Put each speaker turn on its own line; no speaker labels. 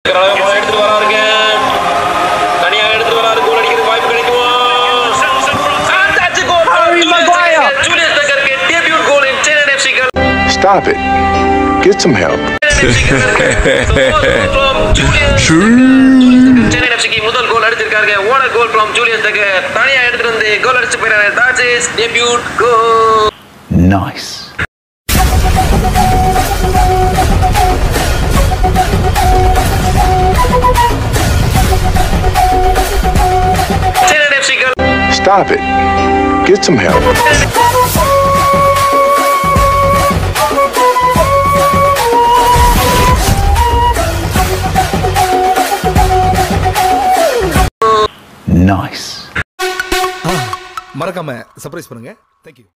எடுத்துட்டு வராருங்க. தனியா எடுத்துட்டு வராரு. கோல் அடிக்கிறது வாய்ப்பு கிடைக்குமா? Julius debut goal in Chennaiyin FC.
Stop it. Get some help.
Chennaiyin FC की முதல் கோல் அடிச்சிருக்காங்க. What a goal from Julius. தனியா எடுத்துட்டு வந்து கோல் அடிச்சு போறாரு. That's his debut goal.
Nice.
Chennaiyin FC.
Stop it. Get some help. Nice.
மறக்காம surprise பண்ணுங்க. Thank you.